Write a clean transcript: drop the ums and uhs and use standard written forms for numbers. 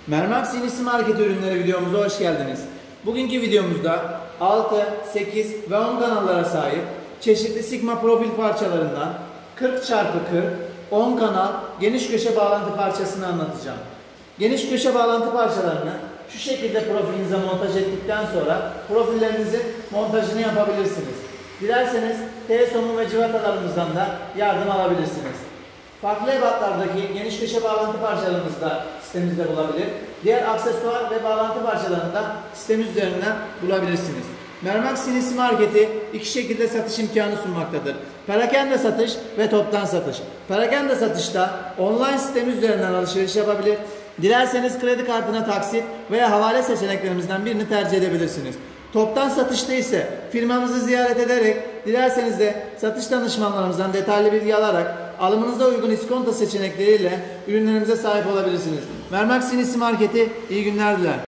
Mermak Sinisi Market ürünleri videomuza hoş geldiniz. Bugünkü videomuzda 6, 8 ve 10 kanallara sahip çeşitli Sigma profil parçalarından 40x40 10 kanal geniş köşe bağlantı parçasını anlatacağım. Geniş köşe bağlantı parçalarını şu şekilde profilinize montaj ettikten sonra profillerinizin montajını yapabilirsiniz. Dilerseniz T-somun ve civatalarımızdan da yardım alabilirsiniz. Farklı ebatlardaki geniş köşe bağlantı parçalarımızı da sitemizde bulabilir. Diğer aksesuar ve bağlantı parçalarını da sitemiz üzerinden bulabilirsiniz. Mermak Sinisi Marketi iki şekilde satış imkanı sunmaktadır. Perakende satış ve toptan satış. Perakende satışta online sitemiz üzerinden alışveriş yapabilir. Dilerseniz kredi kartına taksit veya havale seçeneklerimizden birini tercih edebilirsiniz. Toptan satışta ise firmamızı ziyaret ederek, dilerseniz de satış danışmanlarımızdan detaylı bilgi alarak alımınıza uygun iskonto seçenekleriyle ürünlerimize sahip olabilirsiniz. Mermak Sinisi Marketi iyi günler diler.